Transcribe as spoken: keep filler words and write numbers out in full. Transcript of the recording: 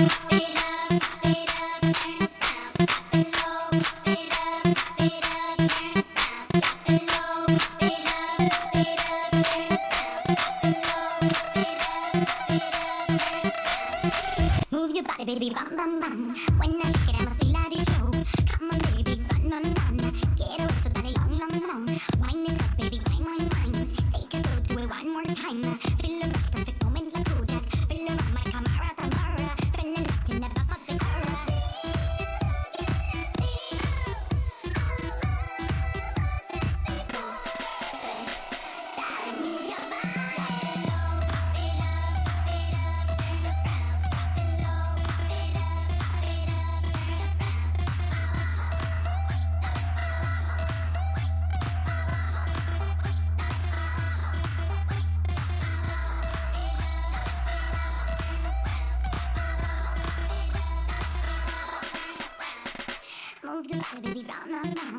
Move your body, baby, bam, bam, bam. When I shake it, I must be laddie show. Come on, baby, run, run, run. Get away so daddy long, long, long. Wine it up, baby, wine, wine, wine. Take it slow, do it one more time. Feel a rush, perfect moment like Kodak. Feel around my camera, Tamara. Feel a lock in the back of the car. Move your body, baby, round, round, round.